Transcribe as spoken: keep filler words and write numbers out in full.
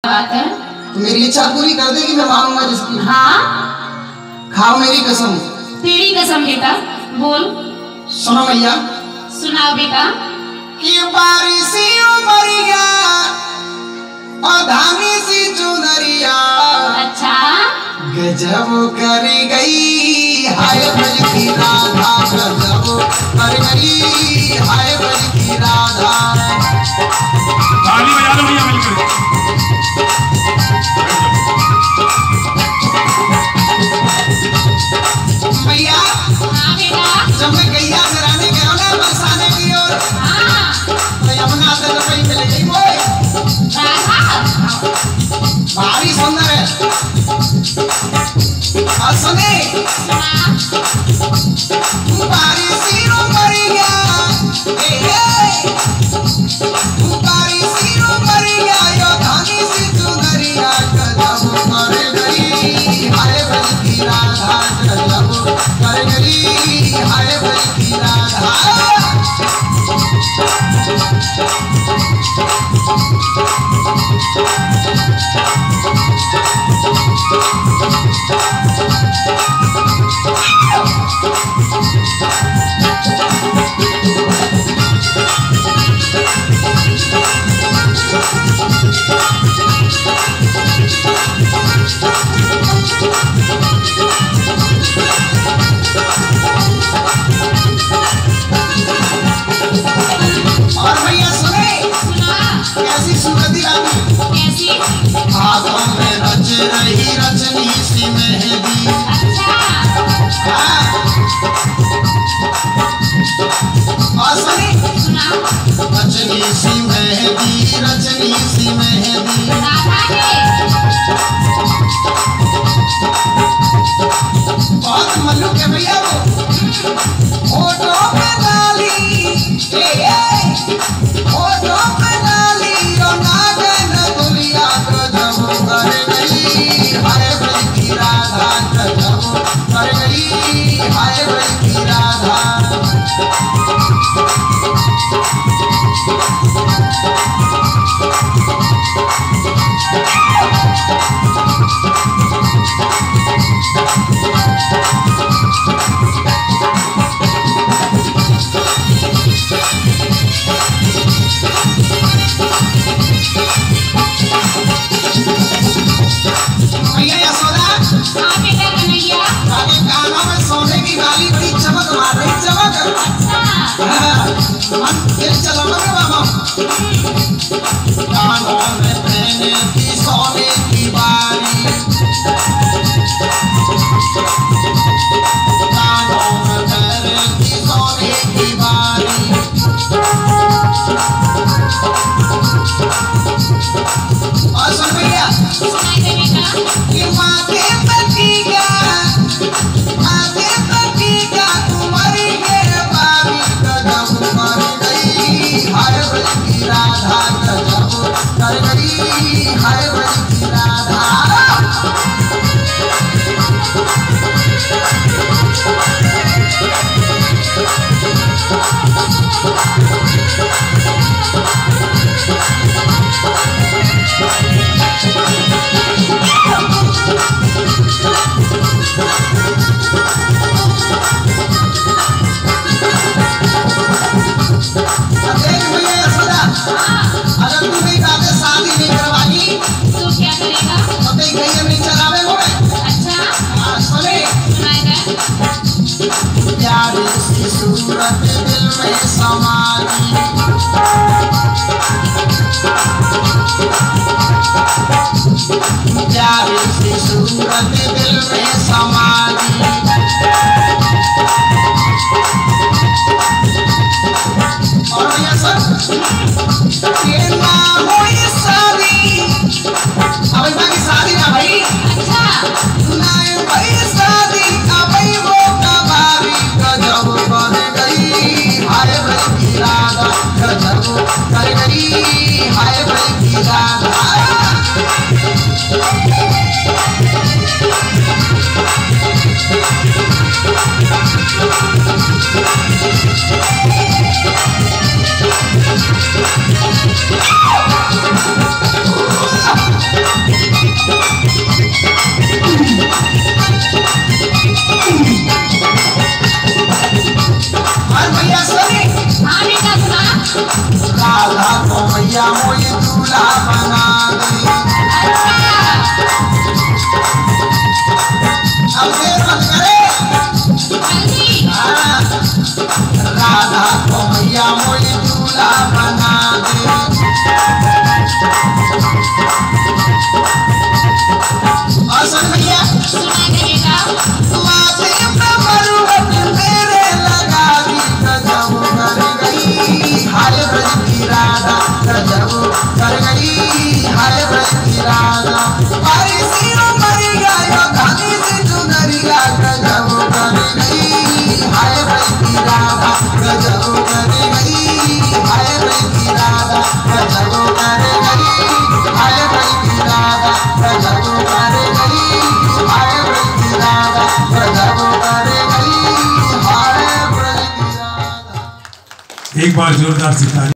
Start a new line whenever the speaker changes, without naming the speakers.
बात है?
तो मेरी इच्छा पूरी कर देगी, मैं मानूंगा जिसकी।
हाँ
खाओ मेरी कसम।
तेरी कसम बेटा, बोल।
सुनो मैया।
सुनाओ बेटा।
कि बारिशियों मरिया और धामी सी चुनरिया।
अच्छा
गजब कर गई हाय बज की राधा, गजब कर गई हाय बज की राधा।
ताली बजा लो भैया मिलकर।
भैया
हाँ बेटा।
जब मैं गैया चराने गया ना बरसाने की ओर,
हाँ
तो यमुना से रसोई मिल गई वो भारी सुंदर है। और सुने बारिशियों मरिया, बारिशियों मरिया यो धानी सी चुनरिया। गजब कर गई हाय बज की राधा, गजब कर गई हाय बज की राधा। और भैया सुने कैसी सूरत रानी,
कैसी?
हाथों में रच रही रचनी सी मेहंदी। हाँ। और सुने रचनी सी मेहंदी, रचनी सी मेहंदी। बहुत मल्लू के भैया वो होठों पे लाली, होठों पे लाली और नागन दुलिया। गजब कर गई हाय बज की राधा, गजब कर गई हाय बज की राधा। भैया यशोदा
हाँ बेटा कन्हैया।
आगे कानों में सोने की बाली बड़ी चमक मार रही, चमक। हाँ, मन दिल चलाना रे बाबा। कानों में पहने की सोने की बाली, कानों में पहने की सोने की बाली। और सुन भैया
सुनाई दे बेटा।
कि माथे पे टीका, माथे पे टीका तुम्हारी ये बारी। गजब कर गई हाय बज की राधा, गजब कर गई हाय बज की राधा। देख भैया यशोदा, अगर तू नहीं चाहते शादी नहीं करवाई
तो क्या करेगा?
तो देख गैया नहीं चलावे होवे।
अच्छा
हाँ, सुने
सुनाई दे।
प्यारी सी सूरत दिल में समा गई, प्यारी सी सूरत दिल में समा गई। और भैया सर ये ना हुई शादी, अभी बाकी शादी ना भाई,
अच्छा
ना भाई शादी अभी वो कबारी। गजब कर गई हाय बज की राधा, गजब कर गई हाय बज की राधा। और भैया सोनी
हाँ बेटा सुना।
राधा को मैया मोई दूल्हा बना दे।
अच्छा
अब देर मत करे।
जल्दी।
हाँ, राधा को मैया मोई दूल्हा बना दे। और सुन भैया
सुना दे बेटा।
माथे पे मरुहट मेरे लगा दी गजब कर गई हाय ब्रज की राधा गजब कर गई हाय ब्रज की राधा हरी सिर मरिया यो धनी से चुनरिया गजब कर गई हाय ब्रज की राधा गजब कर गई हाय ब्रज की राधा गजब कर गई हाय ब्रज की राधा गजब कर गई हाय ब्रज की राधा गजब कर गई हाय ब्रज की राधा।
एक बार जोरदार सितारे